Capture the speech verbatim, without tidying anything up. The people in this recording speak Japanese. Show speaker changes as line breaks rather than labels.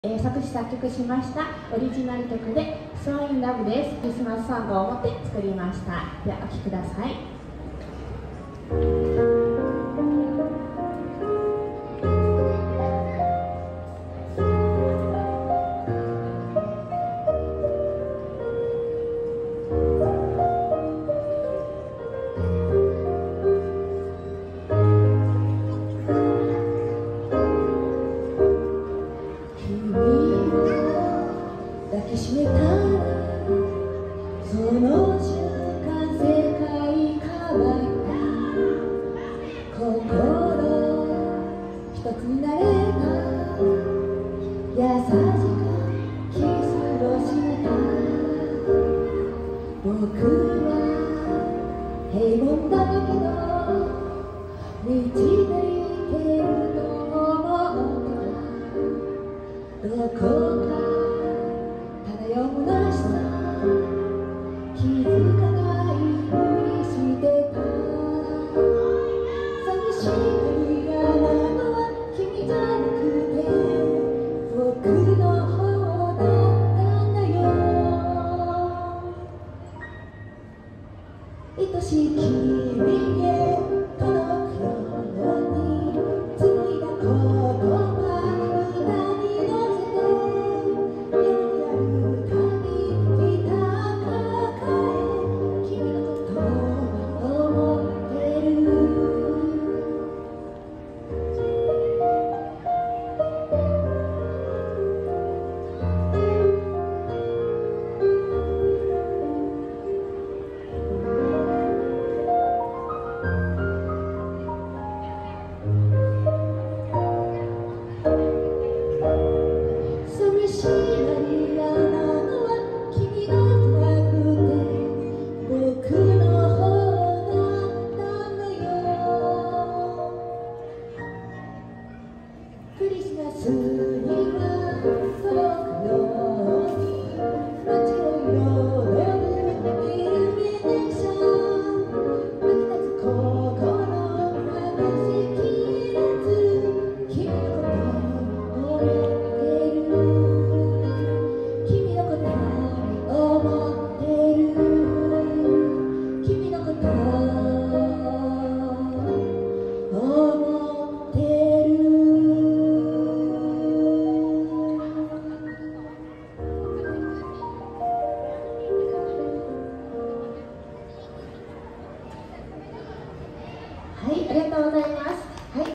えー、作詞作曲しましたオリジナル曲で「So in Love」です。クリスマスソングを持って作りました。ではお聴きください。抱きしめたその瞬間世界変わった心一つになれた優しくキスをした僕は平凡だけど満ち足りてると思ってたどこか漂う虚しさ気づかないふりしてた寂しい嫌なのは君じゃなくて僕の方だったんだよ。愛しい君へ届くように紡いだ言葉歌に乗せて夜やるクリスマスには